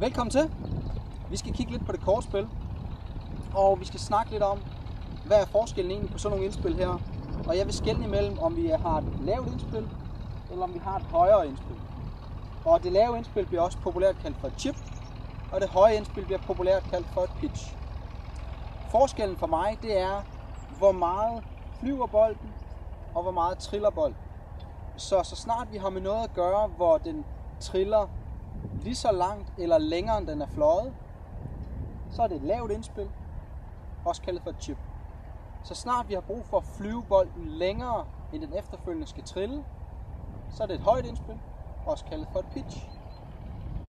Velkommen til. Vi skal kigge lidt på det kortspil, og vi skal snakke lidt om, hvad er forskellen egentlig på sådan nogle indspil her. Og jeg vil skelne imellem, om vi har et lavt indspil, eller om vi har et højere indspil. Og det lave indspil bliver også populært kaldt for et chip, og det høje indspil bliver populært kaldt for et pitch. Forskellen for mig, det er, hvor meget flyver bolden, og hvor meget triller bolden. Så snart vi har med noget at gøre, hvor den triller lige så langt eller længere end den er fløjet, så er det et lavt indspil, også kaldet for et chip. Så snart vi har brug for at flyve bolden længere end den efterfølgende skal trille, så er det et højt indspil, også kaldet for et pitch.